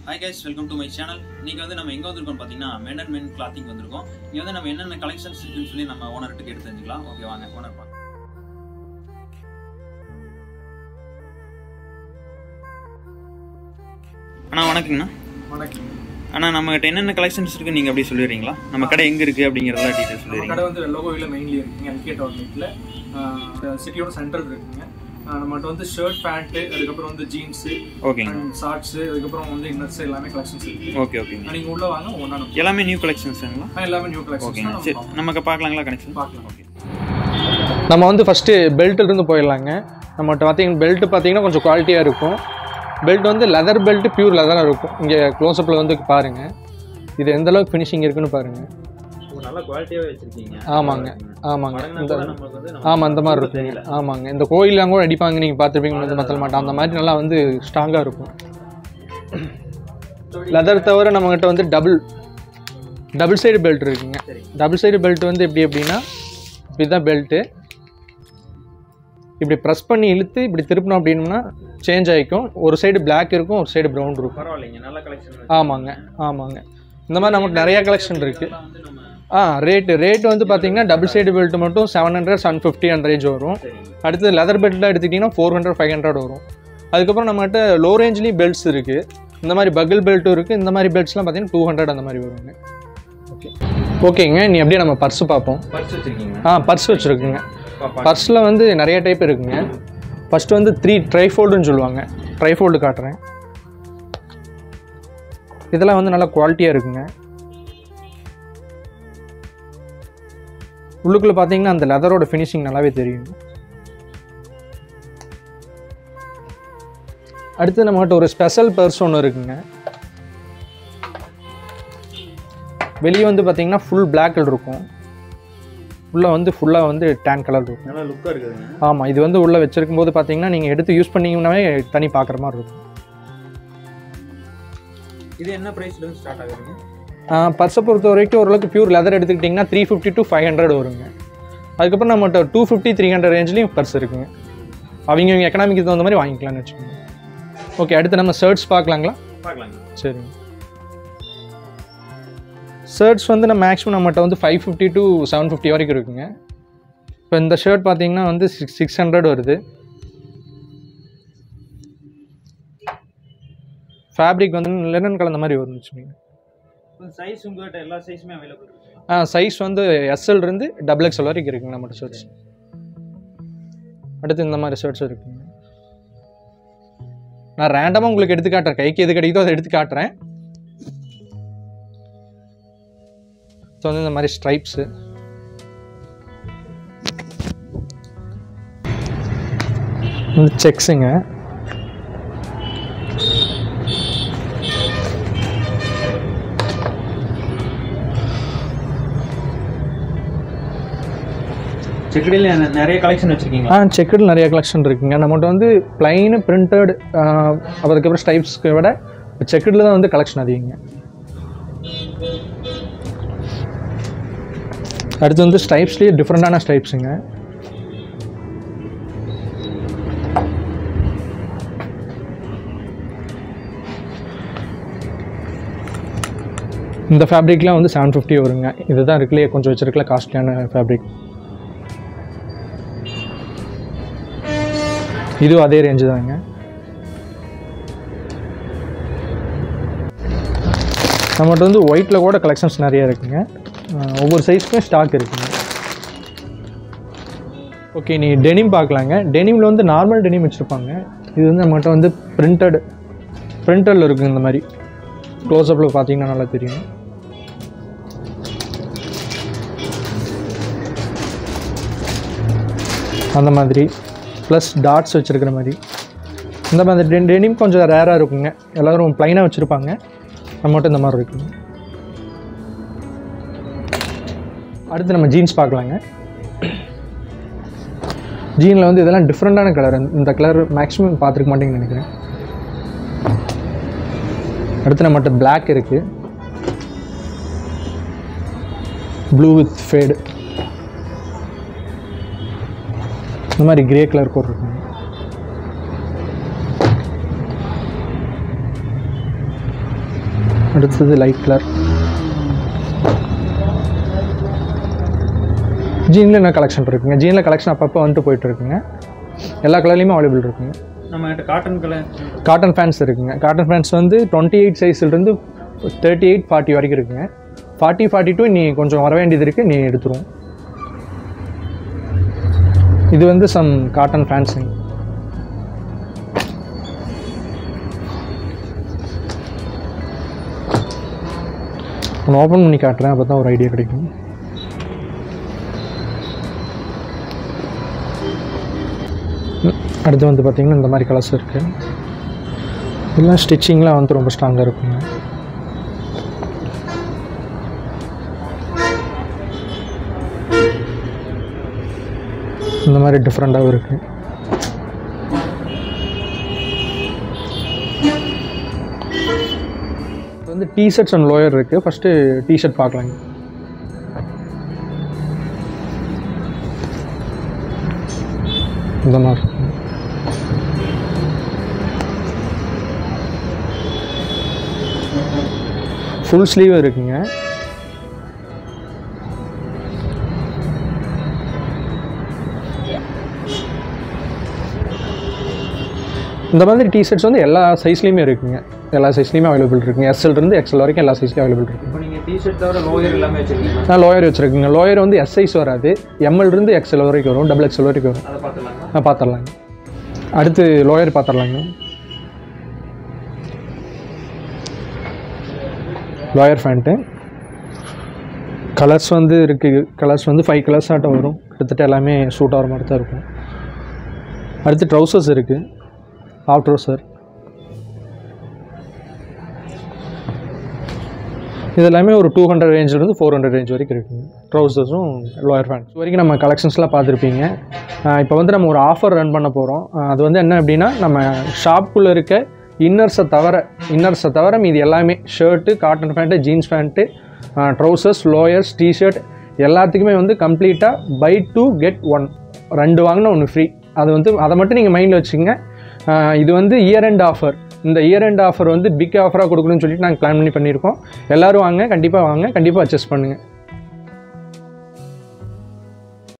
Hi guys, welcome to my channel. இன்னைக்கு வந்து நம்ம எங்க வந்திருக்கோம் பாத்தீங்கன்னா men and men clothing வந்திருக்கோம். இங்க வந்து நம்ம என்னென்ன கலெக்ஷன்ஸ் இருக்குன்னு சொல்லி நம்ம ஓனர் கிட்ட கேட்டு தெரிஞ்சுக்கலாம். ஓகே வாங்க ஓனர் பாக்கலாம். அண்ணா வணக்கம்ண்ணா. வணக்கம். அண்ணா நம்ம கிட்ட என்னென்ன கலெக்ஷன்ஸ் இருக்கு நீங்க அப்படியே சொல்லிடுறீங்களா? நம்ம கடை எங்க இருக்கு அப்படிங்கறத டீடைல்ஸ் சொல்லிடுறீங்க. கடை வந்து வெல்லாkovil மெயின்லி இருக்குங்க. எல்கேட் அவுட்லெட்ல சிட்டியோட சென்டர் இருக்குங்க. நம்மகிட்ட வந்து ஷர்ட் பேண்ட் அதுக்கப்புறம் வந்து ஜீன்ஸ் ஓகேங்க ஷார்ட்ஸ் அதுக்கப்புறம் வந்து இன்னர்ஸ் எல்லாமே கலெக்ஷன்ஸ் இருக்கு. ஓகே ஓகேங்க. நீங்க உள்ள வாங்க ஒண்ணா எல்லாமே நியூ கலெக்ஷன்ஸ்ங்களா? எல்லாமே நியூ கலெக்ஷன்ஸ். ஓகே சரி நமக்கு பார்க்கலாங்களா கலெக்ஷன்? பார்க்கலாம். ஓகே நம்ம வந்து ஃபர்ஸ்ட் பெல்ட்ல இருந்து போயிடலாங்க. நம்மகிட்ட பார்த்தீங்கன்னா பெல்ட் பார்த்தீங்கன்னா கொஞ்சம் குவாலிட்டியா இருக்கும். பெல்ட் வந்து லெதர் பெல்ட் பியூர் லெதரா இருக்கும். இங்க க்ளோஸ் அப்ல வந்து பாருங்க. இது எந்த அளவுக்கு ஃபினிஷிங் இருக்குன்னு பாருங்க. நல்ல குவாலிட்டியாவே வச்சிருக்கீங்க. ஆமாங்க ஆமாங்க. ஆமா அந்த மாதிரி இருக்கும். ஆமாங்க இந்த கோயிலாம் கூட அடிப்பாங்க, நீங்க பார்த்துருப்பீங்க. வந்து மத்தல மாட்டோம் அந்த மாதிரி நல்லா வந்து ஸ்ட்ராங்கா இருக்கும். லெதர் தவிர நம்மகிட்ட வந்து டபுள் சைடு பெல்ட் இருக்குங்க. டபுள் சைடு பெல்ட் வந்து எப்படி அப்படின்னா இதுதான் பெல்ட்டு. இப்படி ப்ரெஸ் பண்ணி இழுத்து இப்படி திருப்பணும் அப்படின்னா சேஞ்ச் ஆகிக்கும். ஒரு சைடு பிளாக் இருக்கும், ஒரு சைடு ப்ரௌன் இருக்கும். பரவாயில்லைங்க நல்ல கலெக்ஷன். ஆமாங்க ஆமாங்க. இந்த மாதிரி நமக்கு நிறைய கலெக்ஷன் இருக்குது. ரேட் வந்து பார்த்தீங்கன்னா டபுள் சைடு பெல்ட் மட்டும் 700 750 அந்த ரேஞ்ச் வரும். அடுத்து லெதர் பெல்ட்லாம் எடுத்துக்கிட்டிங்கன்னா 400 500 வரும். அதுக்கப்புறம் நம்மகிட்ட லோ ரேஞ்ச்லேயும் பெல்ட்ஸ் இருக்குது. இந்த மாதிரி பகில் பெல்ட்டும் இருக்குது. இந்த மாதிரி பெல்ட்ஸ்லாம் பார்த்தீங்கன்னா 200 அந்த மாதிரி வருங்க. ஓகே ஓகேங்க. நீ அப்படியே நம்ம பர்ஸ் பார்ப்போம். பர்ஸ் வச்சுருக்கீங்க? பர்ஸ் வச்சுருக்குங்க. பர்ஸில் வந்து நிறைய டைப் இருக்குங்க. ஃபஸ்ட்டு வந்து 3 ட்ரைஃபோல்டுன்னு சொல்லுவாங்க. ட்ரைஃபோல்டு காட்டுறேன். இதெல்லாம் வந்து நல்லா குவாலிட்டியாக இருக்குங்க. உள்ளுக்குள்ளே பார்த்தீங்கன்னா அந்த லெதரோட ஃபினிஷிங் நல்லாவே தெரியும். அடுத்து நம்மகிட்ட ஒரு ஸ்பெஷல் பர்ஸ் ஒன்று இருக்குங்க. வெளியே வந்து பார்த்தீங்கன்னா ஃபுல் பிளாக் கலர் இருக்கும். உள்ளே வந்து ஃபுல்லாக வந்து டேன் கலர் இருக்கும். நல்லா லுக்காக இருக்குதுங்க. ஆமாம் இது வந்து உள்ளே வச்சிருக்கும் போது பார்த்தீங்கன்னா நீங்கள் எடுத்து யூஸ் பண்ணிங்கன்னாவே தனி பார்க்குற மாதிரி இருக்கும். இது என்ன ப்ரைஸ்லேருந்து ஸ்டார்ட் ஆகுதுங்க? பர்ஸை பொறுத்த வரைக்கும் ஓரளவுக்கு பியூர் லெதர் எடுத்துக்கிட்டிங்கன்னா 350 to 500 வருங்க. அதுக்கப்புறம் நம்மகிட்ட 250 300 ரேஞ்ச்லேயும் பர்ஸ் இருக்குங்க. அவங்க எக்கனாமிக்கு தகுந்த மாதிரி வாங்கிக்கலாம்னு வச்சுக்கோங்க. ஓகே அடுத்து நம்ம ஷர்ட்ஸ் பார்க்கலாங்களா? பார்க்கலாங்க. சரிங்க. ஷர்ட்ஸ் வந்து நம்ம மேக்ஸிமம் நம்மகிட்ட வந்து 550 to 750 வரைக்கும் இருக்குங்க. இப்போ இந்த ஷர்ட் பார்த்தீங்கன்னா வந்து 600 வருது. ஃபேப்ரிக் வந்து லெனன் கலந்த மாதிரி வந்துச்சுங்க. சைஸ் உங்ககிட்ட எல்லா சைஸுமே அவைலபிள் இருக்குங்களா? சைஸ் வந்து SL இருந்து XXL வரைக்கும் இருக்குங்க நம்மகிட்ட ஷர்ட்ஸ். அடுத்து இந்த மாதிரி ஷர்ட்ஸ் இருக்குங்க. நான் ரேண்டமாக உங்களுக்கு எடுத்து காட்டுறேன். கைக்கு எது கிடைக்குதோ அதை எடுத்து காட்டுறேன். ஸோ வந்து இந்த மாதிரி ஸ்ட்ரைப்ஸு, செக்ஸுங்க. செக்குடில் நிறைய கலெக்ஷன் வச்சுருக்கீங்களா? செக்குடில் நிறைய கலெக்ஷன் இருக்குங்க. நம்மகிட்ட வந்து பிளைனு பிரிண்டட் அதுக்கப்புறம் ஸ்டைப்ஸ்க்கு விட செக்குடில் தான் வந்து கலெக்ஷன் அதிகங்க. அடுத்து வந்து ஸ்டைப்ஸ்லேயே டிஃப்ரெண்டான ஸ்டைப்ஸுங்க. இந்த ஃபேப்ரிக்லாம் வந்து 750 வருங்க. இதுதான் இருக்குல்லையே கொஞ்சம் வச்சிருக்கல காஸ்ட்லியான ஃபேப்ரிக். இதுவும் அதே ரேஞ்சு தாங்க. நம்மகிட்ட வந்து ஒயிட்டில் கூட கலெக்ஷன்ஸ் நிறைய இருக்குங்க. ஒவ்வொரு சைஸ்க்குமே ஸ்டாக் இருக்குங்க. ஓகே நீ டெனிம் பார்க்கலாங்க. டெனிமில் வந்து நார்மல் டெனிம் வச்சுருப்பாங்க. இது வந்து நம்மகிட்ட வந்து பிரிண்டடில் இருக்குங்க. இந்த மாதிரி க்ளோஸ்அப்பில் பார்த்தீங்கன்னா நல்லா தெரியும். அந்த மாதிரி ப்ளஸ் டாட்ஸ் வச்சுருக்கிற மாதிரி இந்த மாதிரி டெனிம் கொஞ்சம் ரேராக இருக்குங்க. எல்லோரும் ப்ளைனாக வச்சுருப்பாங்க. நம்மகிட்ட இந்த மாதிரி இருக்குங்க. அடுத்து நம்ம ஜீன்ஸ் பார்க்கலாங்க. ஜீனில் வந்து இதெல்லாம் டிஃப்ரெண்ட்டான கலர். இந்த கலர் மேக்ஸிமம் பார்த்துருக்க மாட்டேங்கன்னு நினைக்கிறேன். அடுத்து நம்மகிட்ட பிளாக் இருக்குது. ப்ளூ வித் ஃபேடு இந்த மாதிரி கிரே கலர் கோட் இருக்குங்க. அடுத்தது லைட் கலர். ஜீனில் என்ன கலெக்ஷன் இருக்குங்க? ஜீனில் கலெக்ஷன் அப்பப்போ வந்துட்டு போயிட்டு இருக்குங்க. எல்லா கலர்லேயுமே அவைலபிள் இருக்குங்க. நம்மகிட்ட காட்டன் கலர் காட்டன் ஃபேன்ஸ் இருக்குங்க. காட்டன் ஃபேன்ஸ் வந்து 28 சைஸ்லேருந்து 38, 40 வரைக்கும் இருக்குங்க. 40, 42 நீ கொஞ்சம் வர வேண்டியது இருக்குது, நீ எடுத்துருவோம். இது வந்து சம் காட்டன் ஃபேன்ஸுங்க. ஒன்று ஓப்பன் பண்ணி காட்டுறேன், அப்போ தான் ஒரு ஐடியா கிடைக்கும். அடுத்து வந்து பார்த்திங்கன்னா இந்த மாதிரி கலர்ஸ் இருக்குது. இதெல்லாம் ஸ்டிச்சிங்லாம் வந்து ரொம்ப ஸ்ட்ராங்காக இருக்குங்க. இந்த மாதிரி டிஃப்ரெண்ட்டாகவும் இருக்குது. இது வந்து டிஷர்ட்ஸ் அண்ட் லோயர் இருக்குது. ஃபஸ்ட்டு டிஷர்ட் பார்க்கலாங்க. இந்த மாதிரி ஃபுல் ஸ்லீவ் இருக்குங்க. இந்த மாதிரி டிஷர்ட்ஸ் வந்து எல்லா சைஸ்லேயுமே இருக்குங்க. எல்லா சைஸ்லேயுமே அவைலபிள் இருக்குங்க. எஸ்எல்லேருந்து எக்ஸ்எல் வரைக்கும் எல்லா சைஸ்லையும் அவைலபிள் இருக்குது. இப்போ நீங்கள் டிஷர்ட் தவிர லோயர் எல்லாமே வச்சுருக்கீங்க? நான் லோயர் வச்சுருக்குங்க. லோயர் வந்து எஸ் சைஸ் வராது, எம்எல்லேருந்து எக்ஸ்எல் வரைக்கும் வரும், டபுள் எக்ஸ்எல் வரைக்கும் வரும். அதை பார்த்துலாங்க. பார்த்துடலாங்க. அடுத்து லோயர் பார்த்துடலாங்க. லோயர் ஃபேண்ட்டு கலர்ஸ் வந்து இருக்குது. கலர்ஸ் வந்து 5 கலர்ஸ் ஆட்டம் வரும். கிட்டத்தட்ட எல்லாமே சூட் ஆகிற மாதிரி தான் இருக்கும். அடுத்து ட்ரௌசர்ஸ் இருக்குது. Half trouser. இது எல்லாமே ஒரு 200 ரேஞ்சிலேருந்து 400 ரேஞ்ச் வரைக்கும் இருக்குங்க. ட்ரௌசர்ஸும் லோயர் ஃபேண்ட்ஸ் வரைக்கும் நம்ம கலெக்ஷன்ஸ்லாம் பார்த்துருப்பீங்க. இப்போ வந்து நம்ம ஒரு ஆஃபர் ரன் பண்ண போகிறோம். அது வந்து என்ன அப்படின்னா, நம்ம ஷாப்புக்குள்ளே இருக்க இன்னர்ஸை தவிர மீது எல்லாமே shirt, cotton pant, jeans pant, trousers, lowers, T-shirt எல்லாத்துக்குமே வந்து கம்ப்ளீட்டாக பை 2 get 1, 2 வாங்கினா 1 ஃப்ரீ. அது வந்து அதை மட்டும் நீங்கள் மைண்டில் வச்சுக்கோங்க. இது வந்து இயர் எண்ட் ஆஃபர். இந்த இயர் எண்ட் ஆஃபர் வந்து பிக் ஆஃபராக கொடுக்கணும்னு சொல்லிட்டு நாங்கள் பிளான் பண்ணியிருக்கோம். எல்லோரும் வாங்க, கண்டிப்பாக வாங்க, கண்டிப்பாக பர்ச்சேஸ் பண்ணுங்கள்.